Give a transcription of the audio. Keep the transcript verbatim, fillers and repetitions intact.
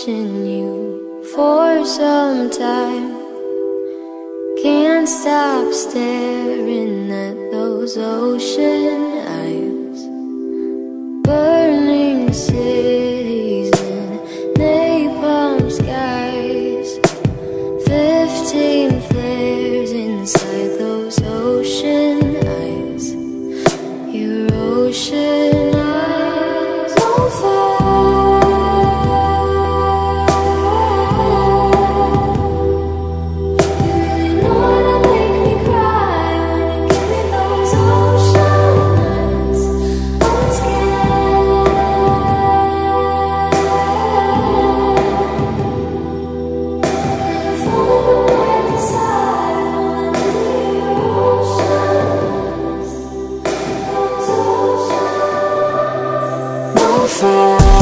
watching you for some time. Can't stop staring at those ocean eyes. Burning cities and napalm skies. Fifteen flares inside those ocean eyes. Your ocean eyes on fire. You really know how to make me cry when you give me those ocean eyes. I'm scared. Never falling away beside one of your ocean eyes. Those ocean eyes. No fear.